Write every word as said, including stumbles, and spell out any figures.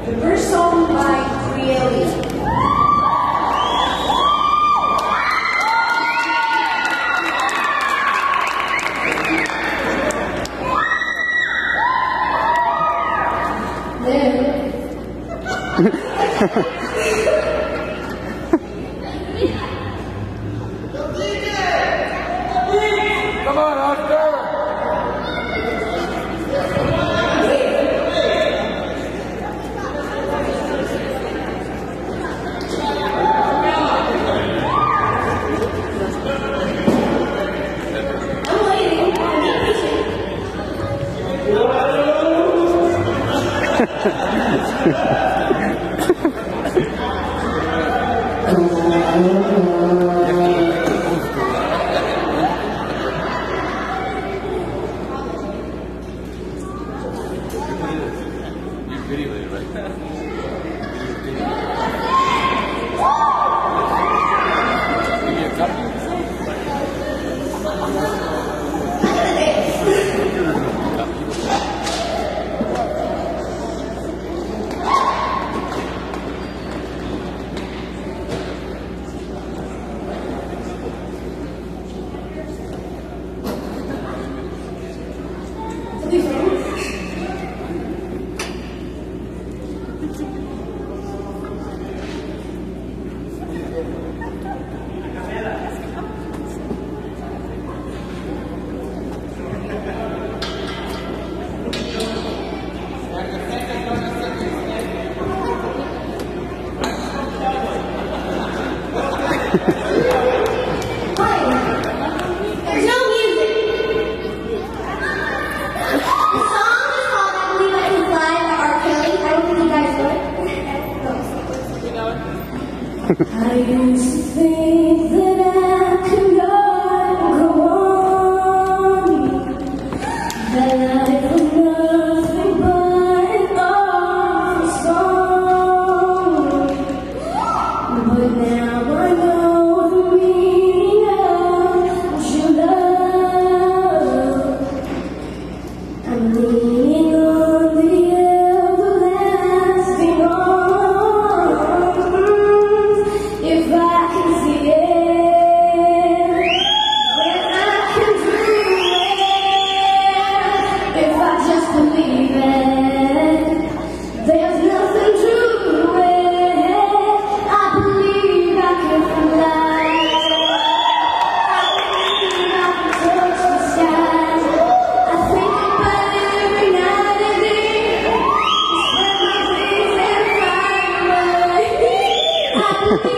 The first song by Creeley. Come on, Oscar! Video it right now. Give me a copy. There's no music. The song is called I Believe I Can Fly by R. Kelly. I don't think you guys know it. You know it? I used to think that I could not go on. That life was nothing but an awful song. But now I know the meaning of true love. I'm leaning on the everlasting arms. If I can see it, then I can dream it. If I just believe it, there's nothing to it. I believe I can fly. I believe I can touch the sky. I think about it every night and day. Spread my wings and fly away. I believe